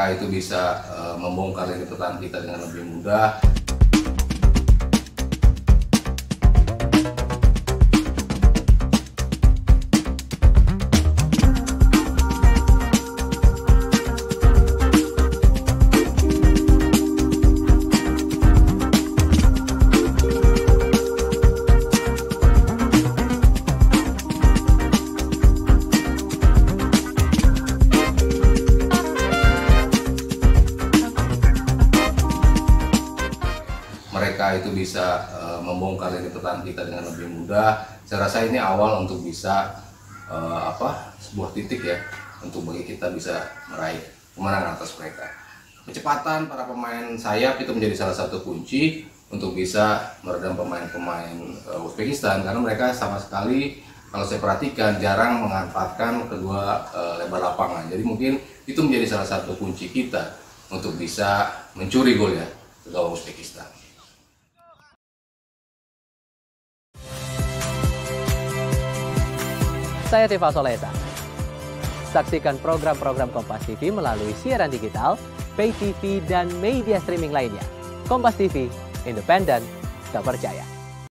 mereka itu bisa membongkar lini pertahanan kita dengan lebih mudah. Mereka itu bisa membongkar lini pertahanan kita dengan lebih mudah. Saya rasa ini awal untuk bisa sebuah titik ya, untuk bagi kita bisa meraih kemenangan atas mereka. Kecepatan para pemain sayap itu menjadi salah satu kunci untuk bisa meredam pemain-pemain Uzbekistan, karena mereka sama sekali, kalau saya perhatikan, jarang memanfaatkan kedua lebar lapangan. Jadi mungkin itu menjadi salah satu kunci kita untuk bisa mencuri gol ya ke gawang Uzbekistan. Saya Tifa Solesa. Saksikan program-program Kompas TV melalui siaran digital, pay TV, dan media streaming lainnya. Kompas TV, independen, terpercaya.